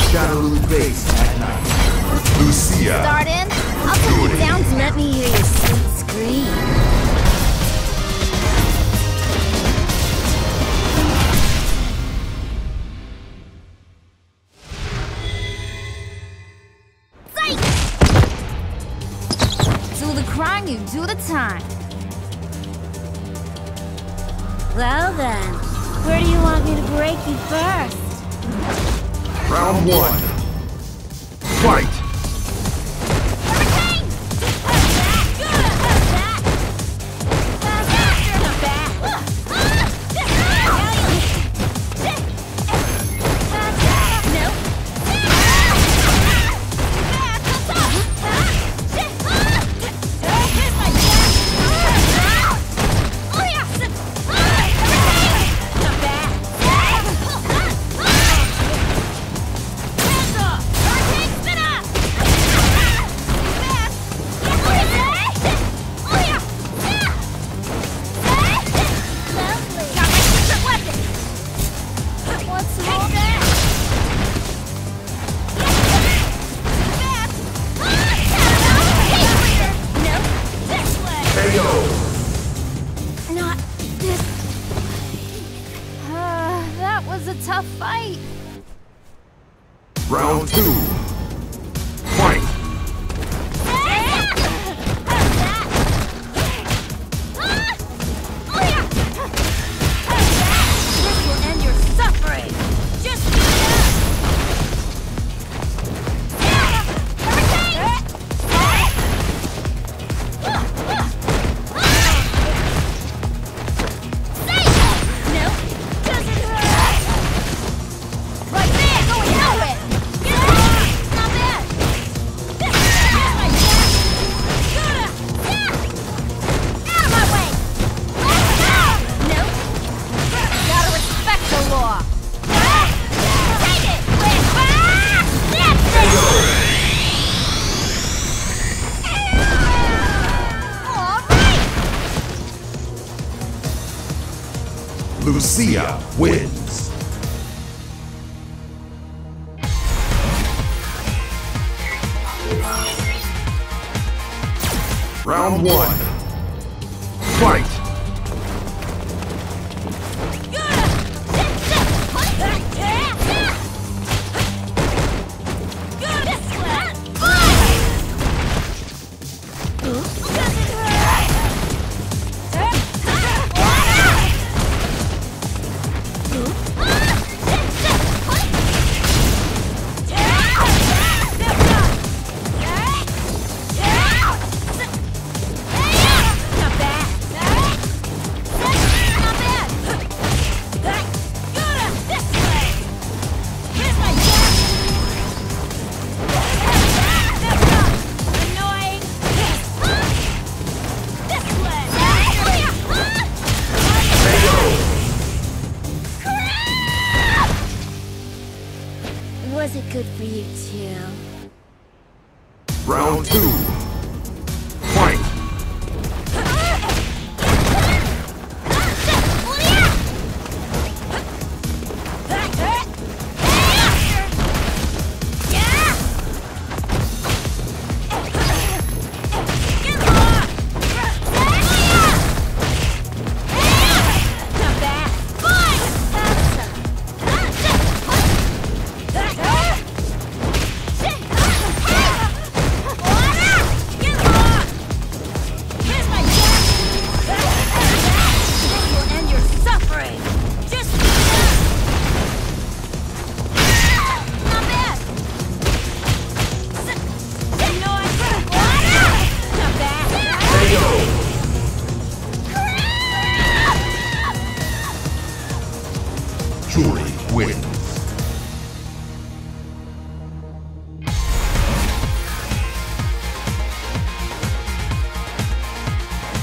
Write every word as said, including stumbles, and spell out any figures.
Shadaloo base at night. Lucia. Start in? I'll take you down to let me hear your sweet scream. Do the crime, you do the time. Well then, where do you want me to break you first? Round one. Fight! Not this. Uh, that was a tough fight. Round two. Fight! This will end your suffering. Just do Lucia wins. Round one. Fight! Was it good for you too? Round two. Fight! Juri wins.